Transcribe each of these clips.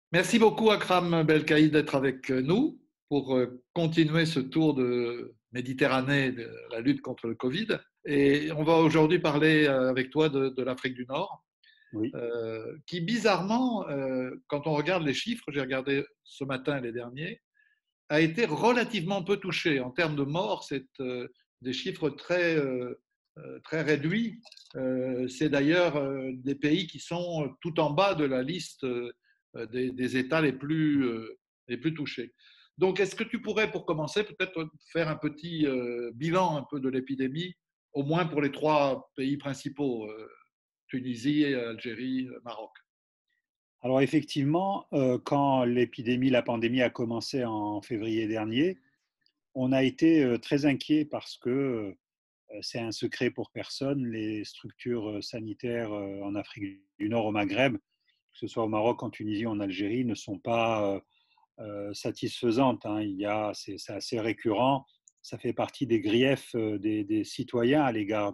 Merci beaucoup, Akram Belkaï, d'être avec nous pour continuer ce tour de Méditerranée, de la lutte contre le Covid. Et on va aujourd'hui parler avec toi de l'Afrique du Nord, Oui. qui bizarrement, quand on regarde les chiffres, j'ai regardé ce matin les derniers, a été relativement peu touchée. En termes de morts, c'est des chiffres très réduits. C'est d'ailleurs des pays qui sont tout en bas de la liste des États les plus touchés. Donc, est-ce que tu pourrais, pour commencer, peut-être faire un petit bilan un peu de l'épidémie, au moins pour les trois pays principaux, Tunisie, Algérie, Maroc? Alors effectivement, quand la pandémie a commencé en février dernier, on a été très inquiet parce que c'est un secret pour personne. Les structures sanitaires en Afrique du Nord, au Maghreb, que ce soit au Maroc, en Tunisie, en Algérie, ne sont pas satisfaisantes, hein. C'est assez récurrent. Ça fait partie des griefs des citoyens à l'égard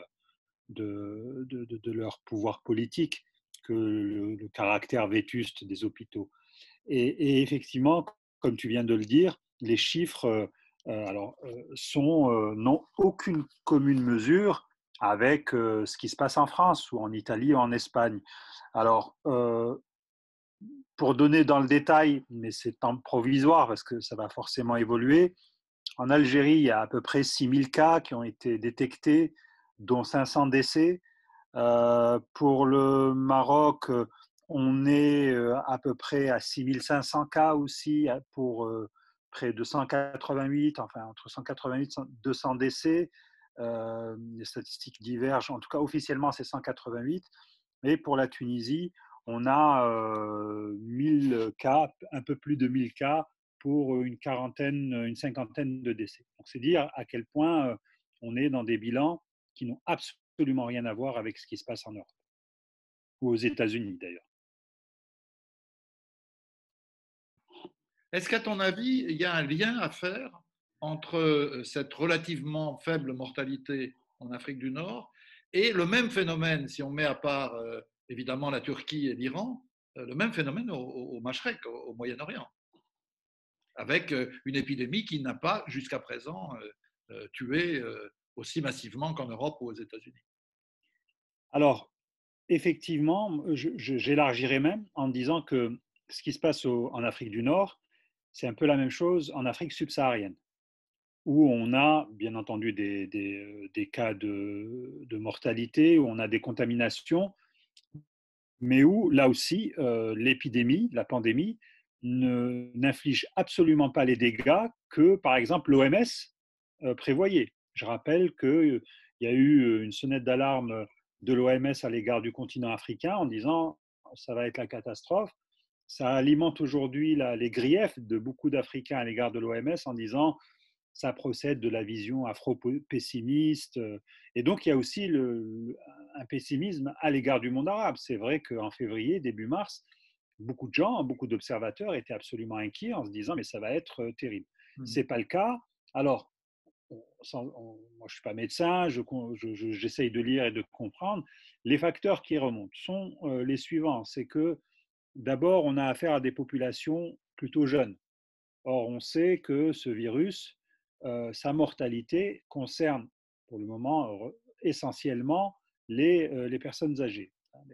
de leur pouvoir politique que le caractère vétuste des hôpitaux. Et effectivement, comme tu viens de le dire, les chiffres n'ont aucune commune mesure avec ce qui se passe en France ou en Italie ou en Espagne. Alors, pour donner dans le détail, mais c'est temps provisoire parce que ça va forcément évoluer, en Algérie, il y a à peu près 6000 cas qui ont été détectés, dont 500 décès. Pour le Maroc, on est à peu près à 6500 cas aussi pour près de 188, enfin entre 188 et 200 décès. Les statistiques divergent, en tout cas officiellement c'est 188. Et pour la Tunisie, on a 1000 cas, un peu plus de 1000 cas pour une cinquantaine de décès. Donc c'est dire à quel point on est dans des bilans qui n'ont absolument rien à voir avec ce qui se passe en Europe ou aux États-Unis d'ailleurs. Est-ce qu'à ton avis, il y a un lien à faire entre cette relativement faible mortalité en Afrique du Nord et le même phénomène, si on met à part évidemment la Turquie et l'Iran, le même phénomène au Machrek, au Moyen-Orient, avec une épidémie qui n'a pas jusqu'à présent tué aussi massivement qu'en Europe ou aux États-Unis? Alors, effectivement, j'élargirais même en disant que ce qui se passe en Afrique du Nord, c'est un peu la même chose en Afrique subsaharienne, où on a bien entendu des cas de mortalité, où on a des contaminations, mais où, là aussi, l'épidémie, la pandémie, n'inflige absolument pas les dégâts que, par exemple, l'OMS prévoyait. Je rappelle qu'il y a eu une sonnette d'alarme de l'OMS à l'égard du continent africain en disant ça va être la catastrophe. Ça alimente aujourd'hui les griefs de beaucoup d'Africains à l'égard de l'OMS en disant ça procède de la vision afro-pessimiste. Et donc, il y a aussi un pessimisme à l'égard du monde arabe. C'est vrai qu'en février, début mars, beaucoup de gens, beaucoup d'observateurs étaient absolument inquiets en se disant mais ça va être terrible. Ce n'est pas le cas. Alors, moi, je ne suis pas médecin, j'essaye de lire et de comprendre. Les facteurs qui remontent sont les suivants. C'est que d'abord, on a affaire à des populations plutôt jeunes. Or, on sait que ce virus, sa mortalité concerne pour le moment essentiellement les personnes âgées.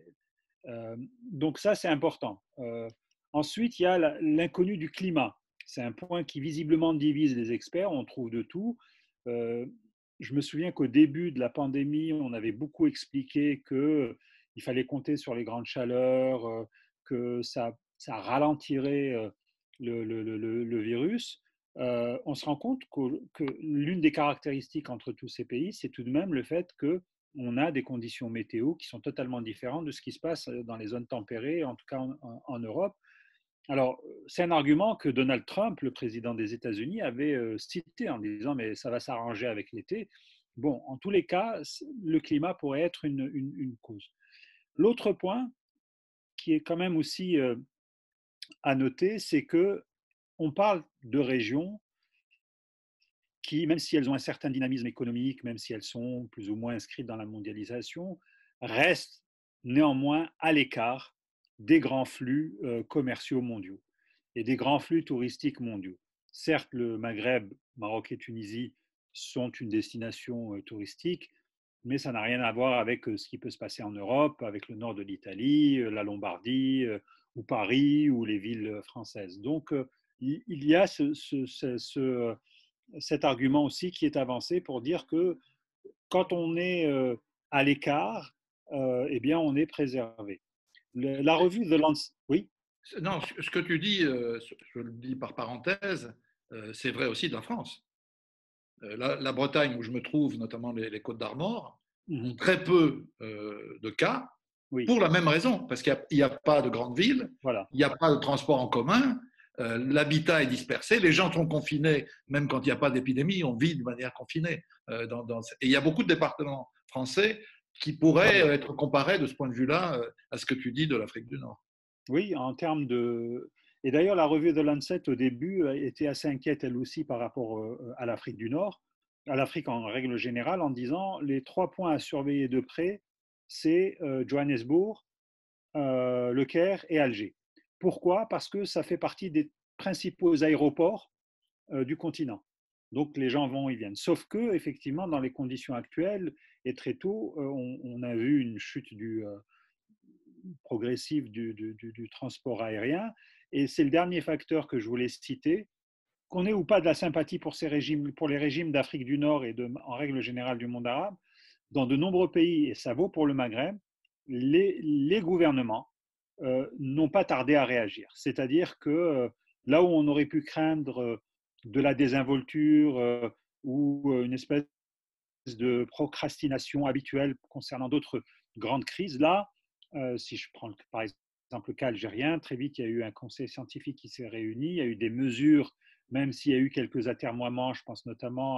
Donc ça, c'est important. Ensuite, il y a l'inconnu du climat. C'est un point qui visiblement divise les experts, on trouve de tout. Euh, je me souviens qu'au début de la pandémie, on avait beaucoup expliqué qu'il fallait compter sur les grandes chaleurs, que ça ralentirait le virus. On se rend compte que l'une des caractéristiques entre tous ces pays, c'est tout de même le fait que on a des conditions météo qui sont totalement différentes de ce qui se passe dans les zones tempérées, en tout cas en Europe. Alors, c'est un argument que Donald Trump, le président des États-Unis, avait cité en disant mais ça va s'arranger avec l'été. Bon, en tous les cas, le climat pourrait être une cause. L'autre point qui est quand même aussi à noter, c'est que on parle de régions qui, même si elles ont un certain dynamisme économique, même si elles sont plus ou moins inscrites dans la mondialisation, restent néanmoins à l'écart des grands flux commerciaux mondiaux et des grands flux touristiques mondiaux. Certes, le Maghreb, Maroc et Tunisie sont une destination touristique, mais ça n'a rien à voir avec ce qui peut se passer en Europe, avec le nord de l'Italie, la Lombardie, ou Paris, ou les villes françaises. Donc, il y a cet argument aussi qui est avancé pour dire que quand on est à l'écart, eh bien, on est préservé. La revue The Lancet, oui. Non, ce que tu dis, je le dis par parenthèse, c'est vrai aussi de la France. La Bretagne, où je me trouve, notamment les Côtes d'Armor, ont Mm-hmm. très peu de cas, Oui, pour la même raison, parce qu'il n'y a pas de grandes villes, voilà. il n'y a pas de transport en commun, l'habitat est dispersé, les gens sont confinés, même quand il n'y a pas d'épidémie, on vit de manière confinée. Et il y a beaucoup de départements français qui pourraient être comparés de ce point de vue-là à ce que tu dis de l'Afrique du Nord. Oui, en termes de... Et d'ailleurs, la revue de Lancet, au début, était assez inquiète, elle aussi, par rapport à l'Afrique du Nord, à l'Afrique en règle générale, en disant les 3 points à surveiller de près, c'est Johannesburg, Le Caire et Alger. Pourquoi? Parce que ça fait partie des principaux aéroports du continent. Donc les gens vont, ils viennent. Sauf que, effectivement, dans les conditions actuelles, et très tôt, on a vu une chute progressive du transport aérien. Et c'est le dernier facteur que je voulais citer. Qu'on ait ou pas de la sympathie pour ces régimes, pour les régimes d'Afrique du Nord et en règle générale du monde arabe, dans de nombreux pays, et ça vaut pour le Maghreb, les gouvernements n'ont pas tardé à réagir. C'est-à-dire que là où on aurait pu craindre de la désinvolture ou une espèce de procrastination habituelle concernant d'autres grandes crises, là, si je prends par exemple le cas algérien, très vite il y a eu un conseil scientifique qui s'est réuni, il y a eu des mesures, même s'il y a eu quelques atermoiements, je pense notamment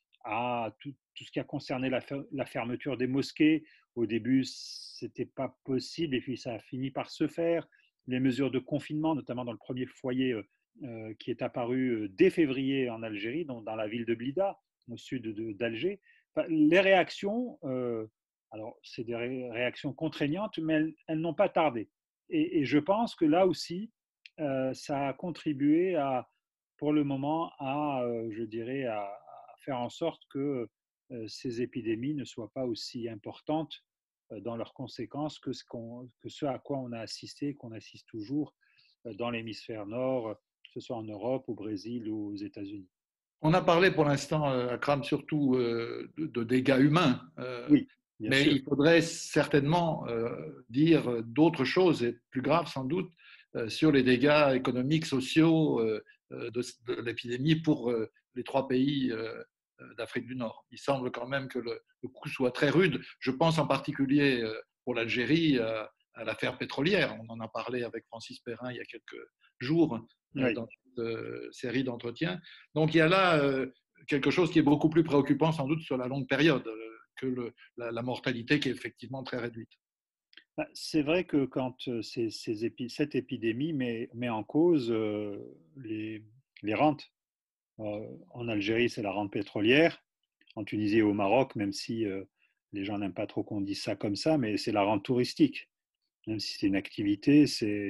à tout ce qui a concerné la fermeture des mosquées. Au début, c'était pas possible et puis ça a fini par se faire. Les mesures de confinement, notamment dans le premier foyer qui est apparu dès février en Algérie, dans la ville de Blida, au sud d'Alger. Enfin, les réactions, alors c'est des réactions contraignantes, mais elles n'ont pas tardé. Et je pense que là aussi, ça a contribué pour le moment, je dirais, à faire en sorte que ces épidémies ne soient pas aussi importantes dans leurs conséquences que ce à quoi on a assisté, qu'on assiste toujours dans l'hémisphère nord, que ce soit en Europe, au Brésil ou aux États-Unis. On a parlé pour l'instant, Akram, surtout de dégâts humains, Oui, bien mais sûr. il faudrait certainement dire d'autres choses, et plus graves sans doute, sur les dégâts économiques, sociaux de l'épidémie pour les 3 pays d'Afrique du Nord. Il semble quand même que le coup soit très rude. Je pense en particulier pour l'Algérie à l'affaire pétrolière. On en a parlé avec Francis Perrin il y a quelques jours Oui. dans cette série d'entretiens. Donc il y a là quelque chose qui est beaucoup plus préoccupant sans doute sur la longue période que la mortalité qui est effectivement très réduite. C'est vrai que quand cette épidémie met en cause les rentes. En Algérie, c'est la rente pétrolière. En Tunisie et au Maroc, même si les gens n'aiment pas trop qu'on dise ça comme ça, mais c'est la rente touristique. Même si c'est une activité,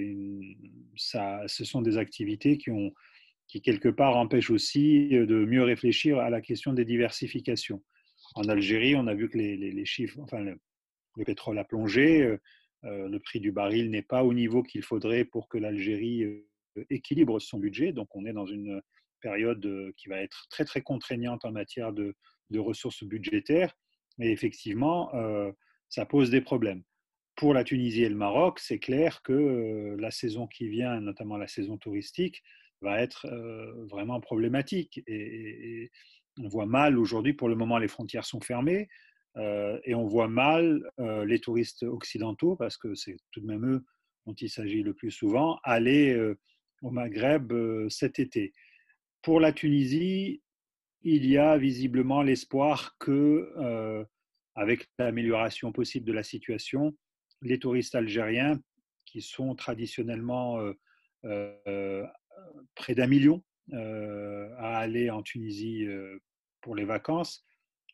ce sont des activités qui quelque part empêchent aussi de mieux réfléchir à la question des diversifications. En Algérie, on a vu que les chiffres, enfin le pétrole a plongé, le prix du baril n'est pas au niveau qu'il faudrait pour que l'Algérie équilibre son budget. Donc on est dans une période qui va être très très contraignante en matière de ressources budgétaires. Et effectivement, ça pose des problèmes. Pour la Tunisie et le Maroc, c'est clair que la saison qui vient, notamment la saison touristique, va être vraiment problématique. Et on voit mal aujourd'hui, pour le moment, les frontières sont fermées. Et on voit mal les touristes occidentaux, parce que c'est tout de même eux dont il s'agit le plus souvent, aller au Maghreb cet été. Pour la Tunisie, il y a visiblement l'espoir que, avec l'amélioration possible de la situation, les touristes algériens, qui sont traditionnellement euh, près d'1 million à aller en Tunisie pour les vacances,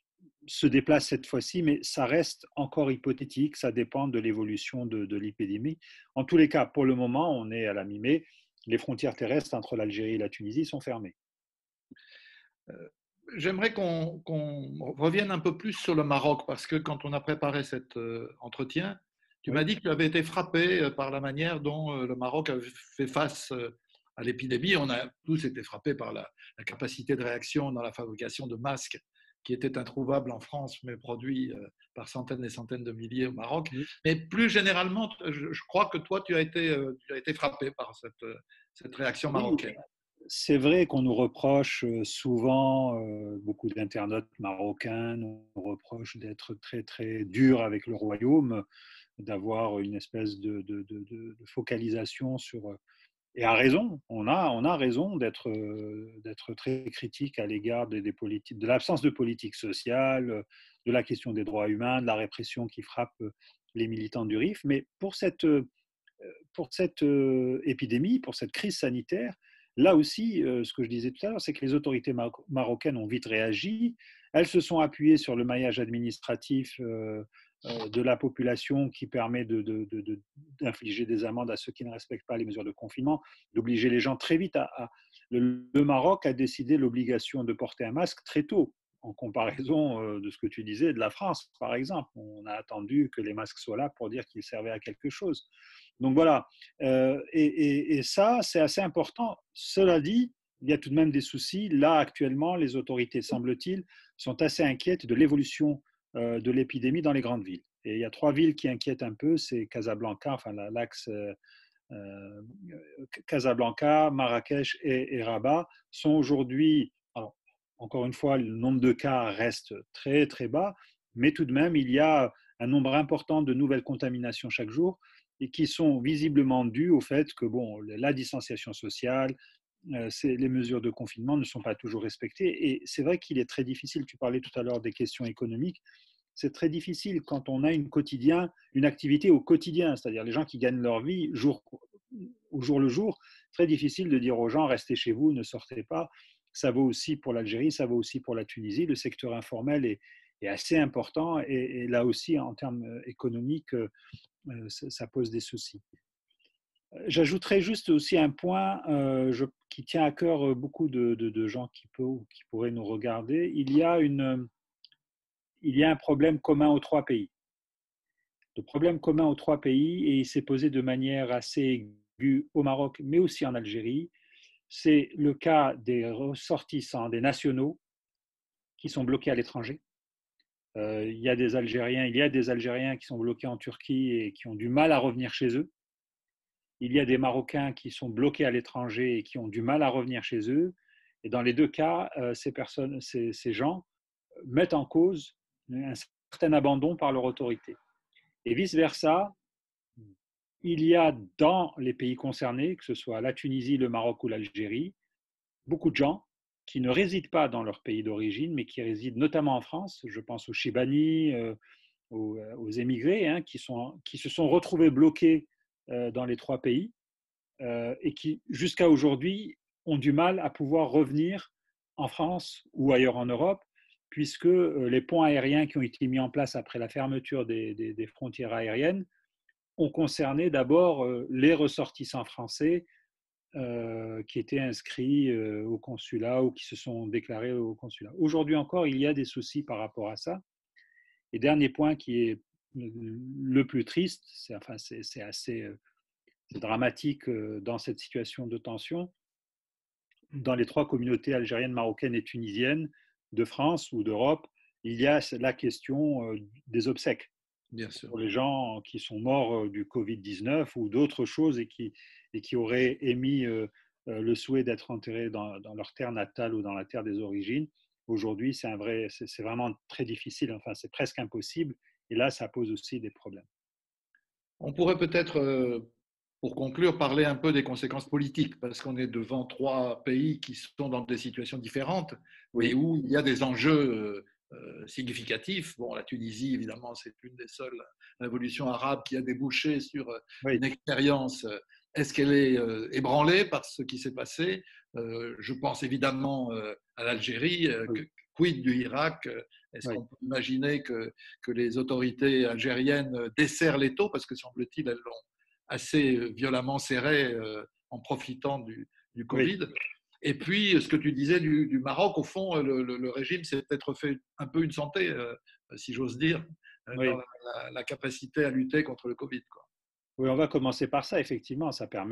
se déplace cette fois-ci, mais ça reste encore hypothétique, ça dépend de l'évolution de l'épidémie. En tous les cas, pour le moment, on est à la mi-mai, les frontières terrestres entre l'Algérie et la Tunisie sont fermées. J'aimerais qu'on revienne un peu plus sur le Maroc, parce que quand on a préparé cet entretien, tu m'as Oui. dit que tu avais été frappé par la manière dont le Maroc a fait face à l'épidémie. On a tous été frappés par la capacité de réaction dans la fabrication de masques qui étaient introuvables en France, mais produits par centaines et centaines de milliers au Maroc. Oui. Mais plus généralement, je crois que toi, tu as été frappé par cette réaction Oui, marocaine. c'est vrai qu'on nous reproche souvent, beaucoup d'internautes marocains nous reprochent d'être très très durs avec le royaume, d'avoir une espèce de focalisation sur. Et à raison, on a raison d'être très critique à l'égard des politiques, de l'absence de politique sociale, de la question des droits humains, de la répression qui frappe les militants du RIF. Mais pour cette épidémie, pour cette crise sanitaire, là aussi, ce que je disais tout à l'heure, c'est que les autorités marocaines ont vite réagi. Elles se sont appuyées sur le maillage administratif de la population qui permet d'infliger des amendes à ceux qui ne respectent pas les mesures de confinement, d'obliger les gens très vite le Maroc a décidé l'obligation de porter un masque très tôt, en comparaison de ce que tu disais de la France, par exemple. On a attendu que les masques soient là pour dire qu'ils servaient à quelque chose. Donc voilà, et ça, c'est assez important. Cela dit, il y a tout de même des soucis. Là, actuellement, les autorités, semble-t-il, sont assez inquiètes de l'évolution de l'épidémie dans les grandes villes. Et il y a 3 villes qui inquiètent un peu, c'est Casablanca, enfin l'axe Casablanca, Marrakech et Rabat, sont aujourd'hui, alors, encore une fois, le nombre de cas reste très très bas, mais tout de même, il y a un nombre important de nouvelles contaminations chaque jour et qui sont visiblement dues au fait que bon, la distanciation sociale, les mesures de confinement ne sont pas toujours respectées. Et c'est vrai qu'il est très difficile, tu parlais tout à l'heure des questions économiques, c'est très difficile quand on a une activité au quotidien, c'est-à-dire les gens qui gagnent leur vie au jour le jour, très difficile de dire aux gens restez chez vous, ne sortez pas. Ça vaut aussi pour l'Algérie, ça vaut aussi pour la Tunisie. Le secteur informel est assez important et là aussi, en termes économiques, ça pose des soucis. J'ajouterais juste aussi un point qui tient à cœur beaucoup de gens qui pourraient nous regarder. Il y a un problème commun aux 3 pays. Le problème commun aux 3 pays, et il s'est posé de manière assez aiguë au Maroc, mais aussi en Algérie, c'est le cas des ressortissants, des nationaux qui sont bloqués à l'étranger. Il y a des Algériens qui sont bloqués en Turquie et qui ont du mal à revenir chez eux. Il y a des Marocains qui sont bloqués à l'étranger et qui ont du mal à revenir chez eux. Et dans les 2 cas, ces gens mettent en cause un certain abandon par leur autorité. Et vice-versa, il y a dans les pays concernés, que ce soit la Tunisie, le Maroc ou l'Algérie, beaucoup de gens qui ne résident pas dans leur pays d'origine, mais qui résident notamment en France. Je pense aux Chibani, aux émigrés, hein, qui se sont retrouvés bloqués dans les 3 pays et qui, jusqu'à aujourd'hui, ont du mal à pouvoir revenir en France ou ailleurs en Europe, puisque les ponts aériens qui ont été mis en place après la fermeture des frontières aériennes ont concerné d'abord les ressortissants français qui étaient inscrits au consulat ou qui se sont déclarés au consulat. Aujourd'hui encore, il y a des soucis par rapport à ça. Et dernier point qui est le plus triste, c'est assez dramatique dans cette situation de tension, dans les 3 communautés algériennes, marocaines et tunisiennes de France ou d'Europe, il y a la question des obsèques. Bien sûr. Pour les gens qui sont morts du Covid-19 ou d'autres choses et qui auraient émis le souhait d'être enterrés dans leur terre natale ou dans la terre des origines. Aujourd'hui, c'est vraiment très difficile, enfin c'est presque impossible. Et là, ça pose aussi des problèmes. On pourrait peut-être, pour conclure, parler un peu des conséquences politiques, parce qu'on est devant 3 pays qui sont dans des situations différentes, mais Oui, où il y a des enjeux significatifs. Bon, la Tunisie, évidemment, c'est une des seules révolutions arabes qui a débouché sur oui, une expérience. Est-ce qu'elle est ébranlée par ce qui s'est passé? Je pense évidemment à l'Algérie, oui. quid du Irak? Est-ce Oui. qu'on peut imaginer que les autorités algériennes desserrent les taux? Parce que semble-t-il, elles l'ont assez violemment serré en profitant du Oui. Covid. Et puis, ce que tu disais du Maroc, au fond, le régime s'est peut-être fait un peu une santé, si j'ose dire, dans Oui. la capacité à lutter contre le Covid, quoi. Oui, on va commencer par ça, effectivement.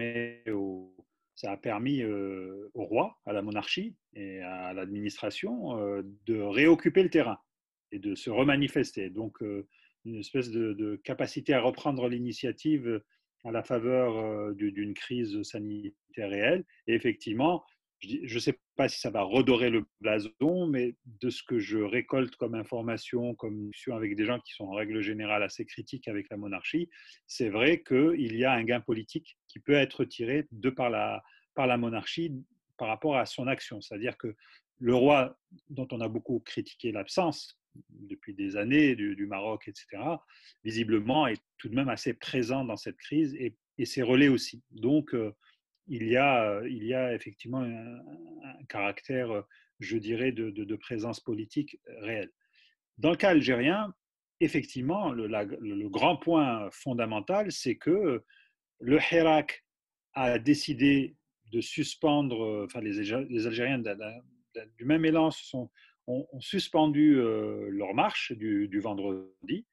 Ça a permis au roi, à la monarchie et à l'administration de réoccuper le terrain et de se remanifester. Donc, une espèce de capacité à reprendre l'initiative à la faveur d'une crise sanitaire réelle. Et effectivement, je ne sais pas si ça va redorer le blason, mais de ce que je récolte comme information, comme discussion avec des gens qui sont en règle générale assez critiques avec la monarchie, c'est vrai qu'il y a un gain politique qui peut être tiré par la monarchie par rapport à son action. C'est-à-dire que le roi, dont on a beaucoup critiqué l'absence depuis des années du Maroc, etc., visiblement est tout de même assez présent dans cette crise et ses relais aussi. Donc, il y a effectivement un caractère, je dirais, de présence politique réelle. Dans le cas algérien, effectivement, le grand point fondamental, c'est que le Hirak a décidé de suspendre, enfin les Algériens du même élan ont suspendu leur marche du vendredi.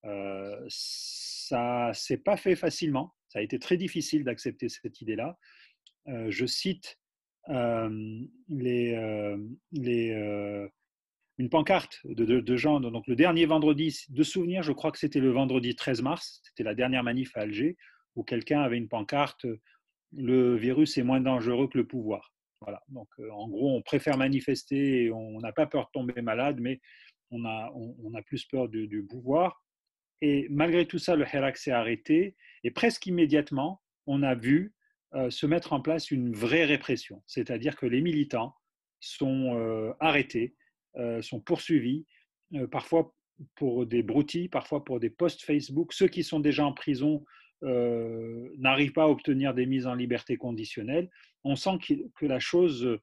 Ça ne s'est pas fait facilement, ça a été très difficile d'accepter cette idée-là. Je cite euh, les, euh, les, une pancarte de gens. Donc le dernier vendredi de souvenir, je crois que c'était le vendredi 13 mars, c'était la dernière manif à Alger, où quelqu'un avait une pancarte le virus est moins dangereux que le pouvoir. Voilà. Donc en gros, on préfère manifester et on n'a pas peur de tomber malade, mais on a plus peur du pouvoir. Et malgré tout ça, le Hirak s'est arrêté et presque immédiatement, on a vu se mettre en place une vraie répression. C'est-à-dire que les militants sont arrêtés, sont poursuivis, parfois pour des broutilles, parfois pour des posts Facebook. Ceux qui sont déjà en prison n'arrivent pas à obtenir des mises en liberté conditionnelle. On sent que la chose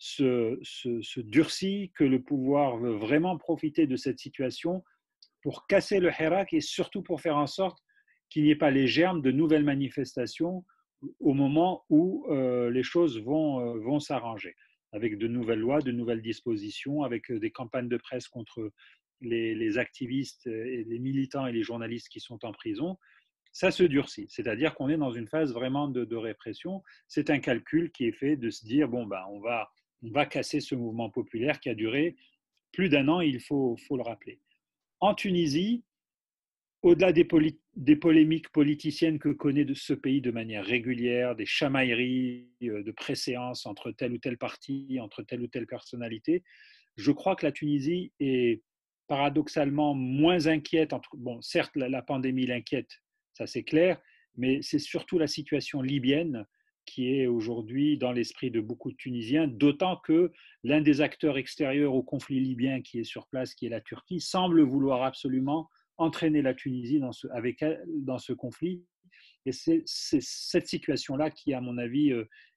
se durcit, que le pouvoir veut vraiment profiter de cette situation pour casser le Hirak et surtout pour faire en sorte qu'il n'y ait pas les germes de nouvelles manifestations au moment où les choses vont s'arranger, avec de nouvelles lois, de nouvelles dispositions, avec des campagnes de presse contre les activistes et les militants et les journalistes qui sont en prison. Ça se durcit, c'est-à-dire qu'on est dans une phase vraiment de répression. C'est un calcul qui est fait de se dire, bon, ben, on va casser ce mouvement populaire qui a duré plus d'un an, il faut le rappeler. En Tunisie, au-delà des polémiques politiciennes que connaît de ce pays de manière régulière, des chamailleries de préséance entre tel ou tel parti, entre telle ou telle personnalité, je crois que la Tunisie est paradoxalement moins inquiète. Bon, certes, la pandémie l'inquiète, ça c'est clair, mais c'est surtout la situation libyenne qui est aujourd'hui dans l'esprit de beaucoup de Tunisiens, d'autant que l'un des acteurs extérieurs au conflit libyen qui est sur place, qui est la Turquie, semble vouloir absolument entraîner la Tunisie dans ce conflit. Et c'est cette situation-là qui, à mon avis,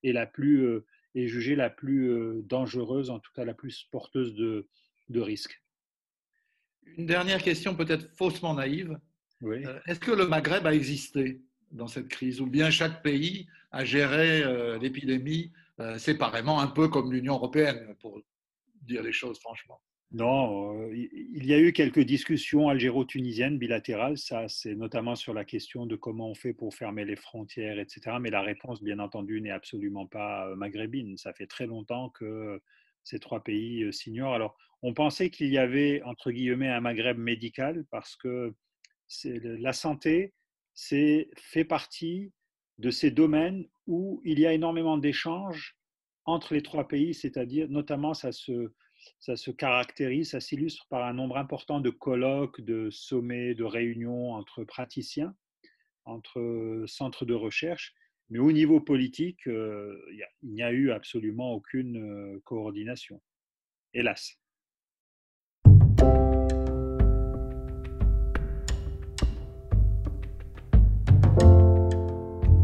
est jugée la plus dangereuse, en tout cas la plus porteuse de risques. Une dernière question peut-être faussement naïve. Oui. Est-ce que le Maghreb a existé dans cette crise ou bien chaque pays a géré l'épidémie séparément, un peu comme l'Union européenne, pour dire les choses franchement? Non, il y a eu quelques discussions algéro-tunisiennes bilatérales, ça c'est notamment sur la question de comment on fait pour fermer les frontières, etc. Mais la réponse, bien entendu, n'est absolument pas maghrébine. Ça fait très longtemps que ces trois pays s'ignorent. Alors, on pensait qu'il y avait, entre guillemets, un Maghreb médical parce que la santé fait partie de ces domaines où il y a énormément d'échanges entre les trois pays, c'est-à-dire notamment ça se caractérise, ça s'illustre par un nombre important de colloques, de sommets, de réunions entre praticiens, entre centres de recherche. Mais au niveau politique, il n'y a eu absolument aucune coordination, hélas.